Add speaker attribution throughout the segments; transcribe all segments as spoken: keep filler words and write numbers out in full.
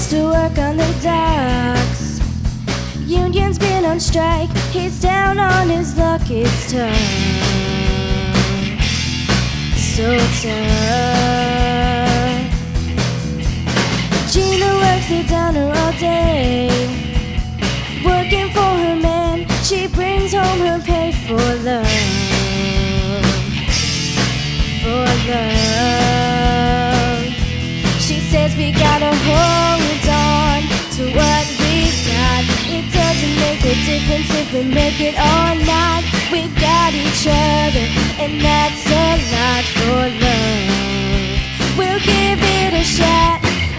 Speaker 1: used to work on the docks. Union's been on strike, he's down on his luck, it's tough, so tough. Gina works the downer all day, working for her man. She brings home her pay for love, for love. She says we gotta hold on to what we got. It doesn't make a difference if we make it or not. We've got each other, and that's a lot for love. We'll give it a shot.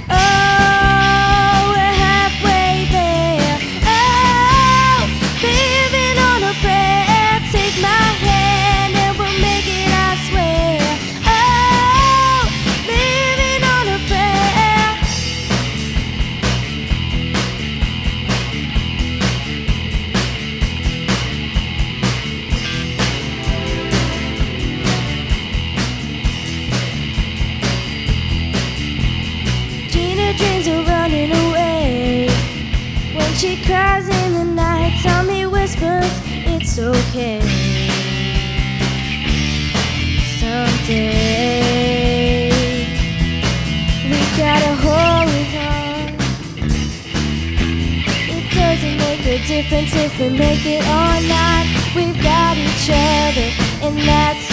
Speaker 1: Oh, we're halfway there. Oh, living on a prayer. Take my hand and we'll make it, I swear. Oh, living on a prayer. Gina dreams of running away. When she cries in the night, Tommy whispers, it's okay. Someday we gotta hold on. It doesn't make a difference if we make it or not. We've got each other, and that's